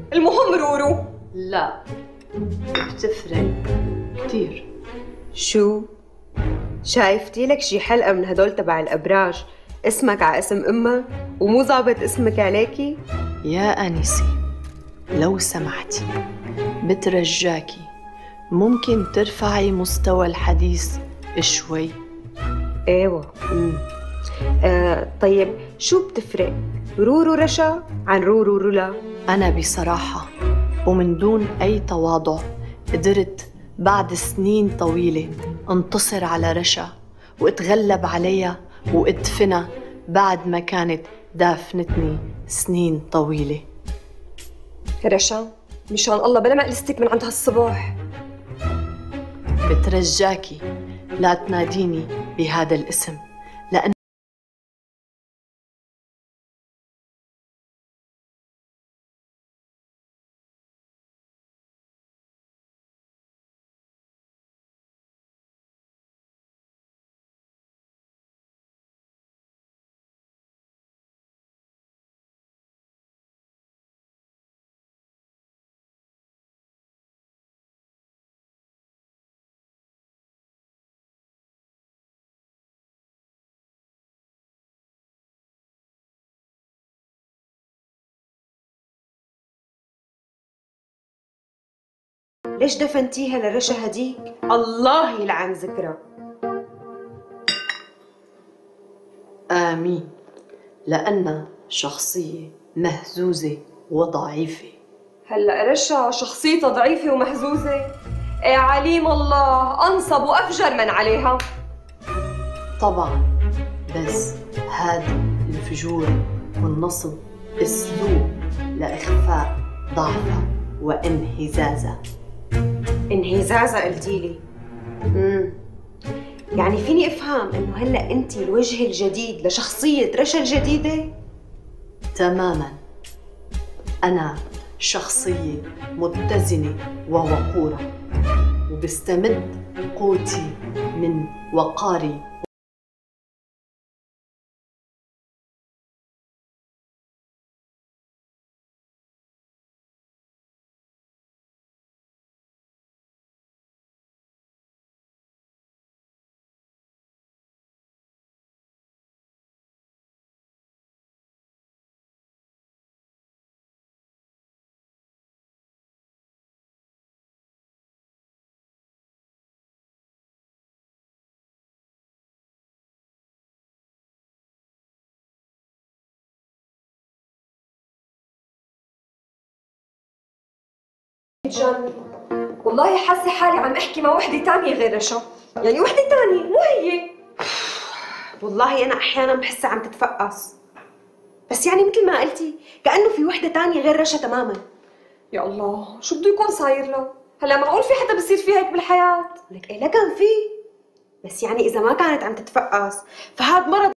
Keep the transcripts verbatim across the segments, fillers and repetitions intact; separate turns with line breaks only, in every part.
المهم رورو.
لا بتفرق كتير.
شو؟ شايفتي لك شي حلقة من هدول تبع الأبراج اسمك على اسم أمك ومو ظابط اسمك عليكي؟
يا أنسي لو سمحتي بترجاكي ممكن ترفعي مستوى الحديث شوي؟
ايوه. امم آه طيب شو بتفرق رورو رشا عن رورو رولا؟
أنا بصراحة ومن دون أي تواضع قدرت بعد سنين طويلة انتصر على رشا واتغلب عليها وادفنها بعد ما كانت دافنتني سنين طويلة.
رشا مشان الله بلا ما قلستك من عند هالصباح.
بترجاكي لا تناديني بهذا الاسم لأن
ليش دفنتيها لرشا هديك؟ الله يلعن ذكرها.
آمين، لأنها شخصية مهزوزة وضعيفة.
هلا رشا شخصيتها ضعيفة ومهزوزة؟ ايه عليم الله أنصب وأفجر من عليها.
طبعا، بس هذا الفجور والنصب أسلوب لإخفاء ضعفها وانهزازها.
انهزازها قلتيلي؟ امم يعني فيني افهم انه هلا انت الوجه الجديد لشخصية رشا الجديدة؟
تماما، أنا شخصية متزنة ووقورة وبستمد قوتي من وقاري.
جن والله حاسة حالي عم احكي مع وحدة تانية غير رشا، يعني وحدة تانية مو هي.
والله انا احيانا بحسها عم تتفقص، بس يعني مثل ما قلتي كأنه في وحدة تانية غير رشا تماما.
يا الله شو بده يكون صاير له؟ هلا معقول في حدا بصير فيه هيك بالحياة؟
لك ايه لا كان في، بس يعني اذا ما كانت عم تتفقص فهاد مرض.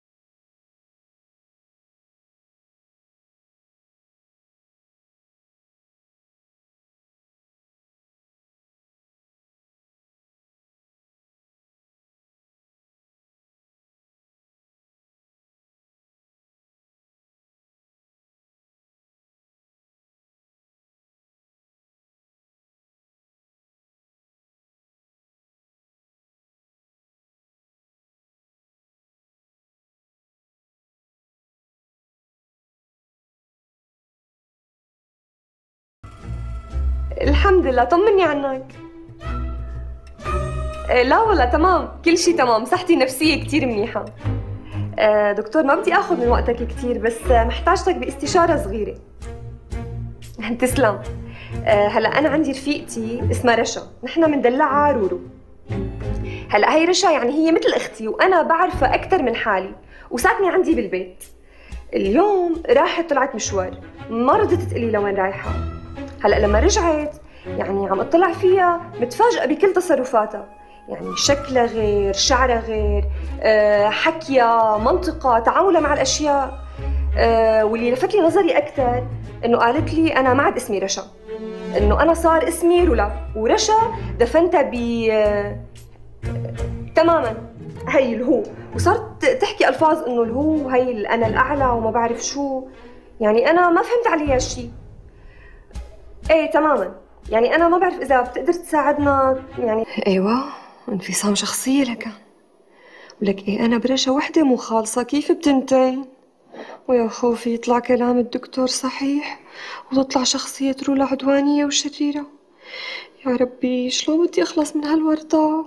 الحمد لله، طمني عنك. إيه لا والله تمام، كل شيء تمام، صحتي النفسية كتير منيحة. آه دكتور ما بدي اخذ من وقتك كتير، بس محتاجتك باستشارة صغيرة. تسلم. آه هلا انا عندي رفيقتي اسمها رشا، نحن بندلعها رورو. هلا هي رشا يعني هي مثل اختي وانا بعرفها اكثر من حالي وساكنة عندي بالبيت. اليوم راحت طلعت مشوار، ما رضت تقلي لوين رايحة. هلا لما رجعت يعني عم اطلع فيها متفاجئة بكل تصرفاتها، يعني شكلها غير، شعرها غير، أه حكيها، منطقها، تعاملها مع الاشياء. أه واللي لفت لي نظري اكثر انه قالت لي انا ما عاد اسمي رشا، انه انا صار اسمي رولا، ورشا دفنتها ب أه تماما هي الهو، وصارت تحكي الفاظ انه الهو هي انا الاعلى وما بعرف شو. يعني انا ما فهمت عليها شيء. ايه تماما، يعني انا ما بعرف اذا بتقدر تساعدنا يعني. ايوه انفصام شخصيه لك، ولك ايه انا برشا وحده مو خالصه، كيف بتنتين؟ ويا خوفي يطلع كلام الدكتور صحيح وتطلع شخصيه رولا عدوانيه وشريره. يا ربي شلون بدي اخلص من هالورطه؟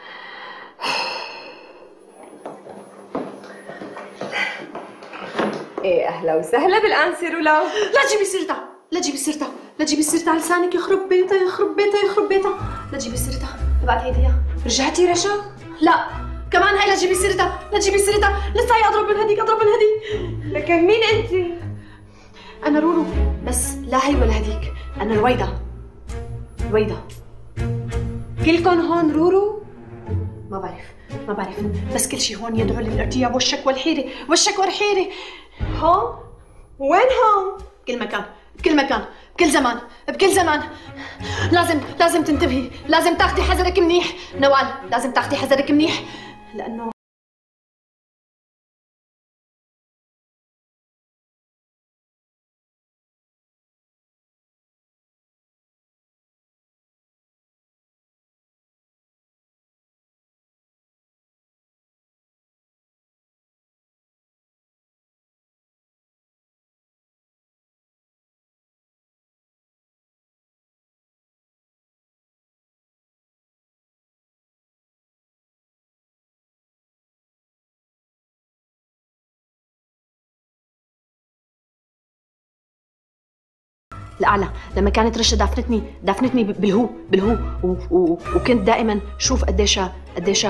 ايه اهلا وسهلا بالانسه رولا.
لا تجيبي سيرتها، لا تجيبي سيرتها، لا تجيبي سيرتها على لسانك، يخرب بيتها يخرب بيتها يخرب بيتها، لا تجيبي سيرتها. ابعت هيدي اياها.
رجعتي رشا؟
لا كمان هاي لا تجيبي سيرتها، لا تجيبي سيرتها، لسه هي اضرب من هديك اضرب من هديك.
لكن مين انت؟
انا رورو، بس لا هي ولا هديك، انا رويدا. رويدا.
كلكن هون رورو؟
ما بعرف ما بعرف، بس كل شيء هون يدعو للارتياب والشك والحيره والشك والحيره.
هون؟ وين هون؟
بكل مكان بكل مكان بكل زمان بكل زمان. لازم لازم تنتبهي، لازم تاخدي حذرك منيح نوال، لازم تاخدي حذرك منيح لانه الأعلى. لما كانت رشا دافنتني دافنتني بالهو بالهو و... و... وكنت دائما شوف قديش قديش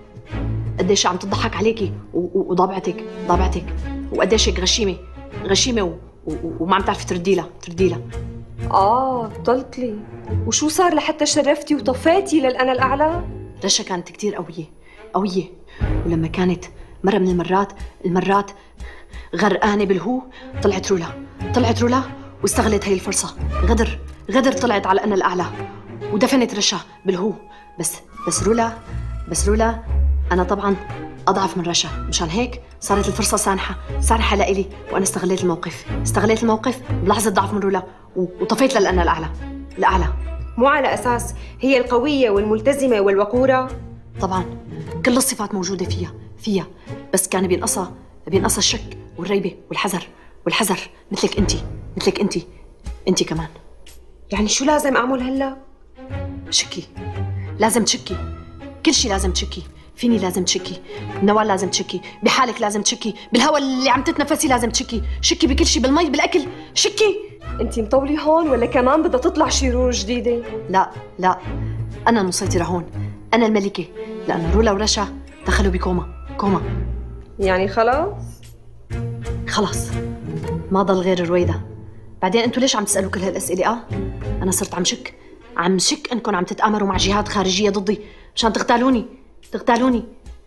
قديش عم تضحك عليكي و... وضابعتك ضابعتك وقديش غشيمه غشيمه و... و... وما عم تعرفي تردي لها تردي لها.
اه بطلت لي. وشو صار لحتى شرفتي وطفيتي للأنا الأعلى؟
رشا كانت كتير قويه قويه، ولما كانت مره من المرات المرات غرقانه بالهو طلعت رولا طلعت رولا واستغلت هي الفرصة. غدر غدر طلعت على أنا الأعلى ودفنت رشا بالهو. بس بس رولا بس رولا أنا طبعا أضعف من رشا، مشان هيك صارت الفرصة سانحة سانحة لإلي، وأنا استغليت الموقف استغليت الموقف بلحظة ضعف من رولا وطفيت للأنا الأعلى الأعلى.
مو على أساس هي القوية والملتزمة والوقورة؟
طبعا كل الصفات موجودة فيها فيها بس كان بينقصها بينقصها الشك والريبة والحذر والحذر مثلك أنتِ مثلك انت انت كمان.
يعني شو لازم اعمل هلا؟
شكي، لازم تشكي، كل شيء لازم تشكي، فيني لازم تشكي، نوال لازم تشكي، بحالك لازم تشكي، بالهواء اللي عم تتنفسي لازم تشكي، شكي بكل شيء، بالمي بالاكل، شكي.
انت مطولي هون ولا كمان بدها تطلع شرور جديده؟
لا لا انا المسيطره هون، انا الملكه، لانه رولا ورشا دخلوا بكوما كوما.
يعني خلاص؟
خلاص ما ضل غير رويدا. بعدين انتوا ليش عم تسالوا كل هالاسئله؟ اه انا صرت عم شك عم شك انكم عم تتآمروا مع جهات خارجيه ضدي مشان تغتالوني تغتالوني.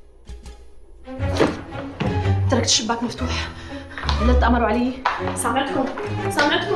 تركت الشباك مفتوح لا تتآمروا علي. سامعتكم سامعتكم.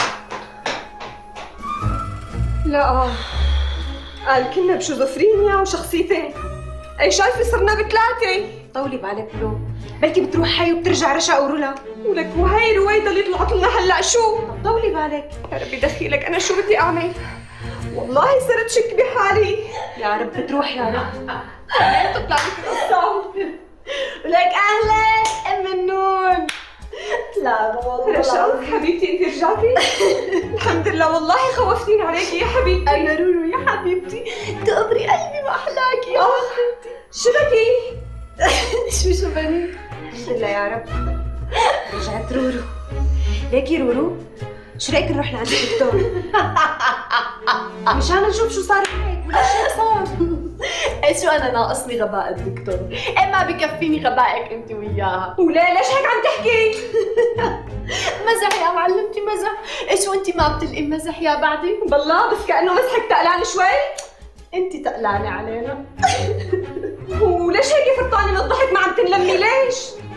لا قال كنا بشيزوفرينيا وشخصيتين. اي شايفه صرنا بثلاثه.
طولي بالك لو بلكي بتروح هي وبترجع رشا ورولا.
ولك وهي رويدا اللي طلعت لنا هلا شو؟
طولي بالك.
يا ربي دخيلك انا شو بدي اعمل؟ والله صرت شك بحالي.
يا رب تروح يا رب.
تطلع لك القصه.
ولك اهلا ام النون.
لا والله رشا حبيبتي انت رجعتي؟ الحمد لله والله خوفتيني عليكي يا حبيبتي.
انا رورو يا حبيبتي تقبري قلبي واحلاكي يا حبيبتي.
شو بكي؟
شو شبني؟ الحمد لله يا رب رجعت رورو. ليكي رورو شو رايك نروح لعند الدكتور؟ مشان نشوف شو صار معك ولا شو صار.
ايه شو انا ناقصني غباء الدكتور؟ ايه ما بكفيني غبائك انت وياها.
وليه ليش هيك عم تحكي؟
مزح يا معلمتي مزح. ايه شو انت ما بتلقي مزح يا بعدي؟
بالله بس كأنه مسحك تقلان شوي.
انت تقلانة علينا.
وليش هيك فرطانة من الضحك ما عم تنلمي ليش؟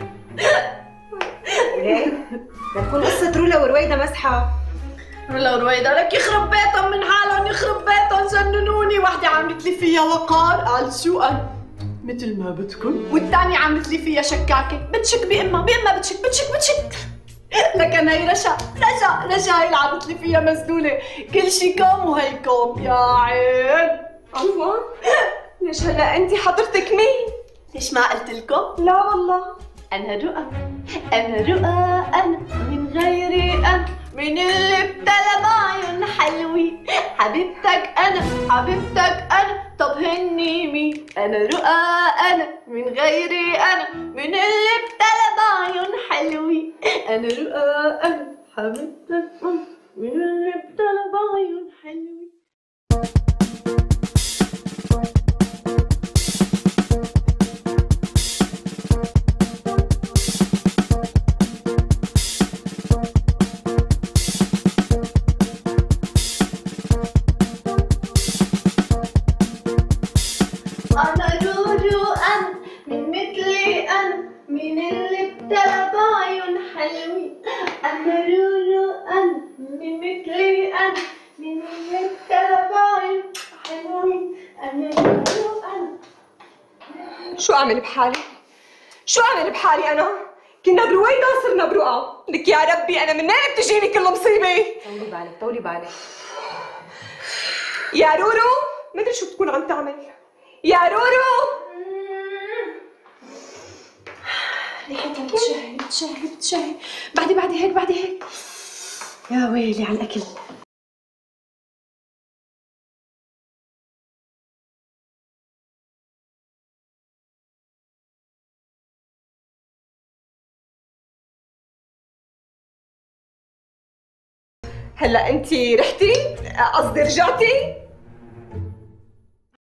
وليه؟ لتكون قصة رولا ورويدا مسحة.
رولا ورويدا لك يخرب بيتهم من حالهم يخرب بيتهم جننوني. وحدة عملت لي فيها وقار قال شو قال؟ مثل ما بدكم، والثانية عملت لي فيها شكاكة بتشك بأمها بأمها بتشك بتشك بتشك. لكن هي رشا رشا رشا هي اللي عملت لي فيها مسدوله، كل شي كوم وهي كوم يا عين.
عفوا ليش هلا انت حضرتك مين؟
ليش ما قلت لكم؟
لا والله.
انا رؤى، انا رؤى، انا من غيري انا، من اللي ابتلى بعيون حلوين. حبيبتك انا، حبيبتك انا، طب هني مين؟ انا رؤى، انا من غيري انا، من اللي ابتلى بعيون حلوين. انا رؤى، انا حبيبتك انا، من اللي ابتلى بعيون حلوين. أنا رورو أنا من مثلي أنا، من اللي ابتلى بعيون حلوين. أنا رورو أنا من مثلي أنا، من اللي ابتلى بعيون حلوين. أنا رورو أنا.
شو أعمل بحالي؟ شو أعمل بحالي أنا؟ كنا برويدا صرنا برؤى، لك يا ربي أنا من وين بتجيني كل مصيبة؟
طولي بالك طولي بالك.
يا رورو مدري شو بتكون عم تعمل. يا رورو
ريحتها بتشهي بتشهي بتشهي. بعدي بعدي هيك بعدي هيك. يا ويلي على الأكل.
هلا انت رحتي؟ قصدي رجعتي؟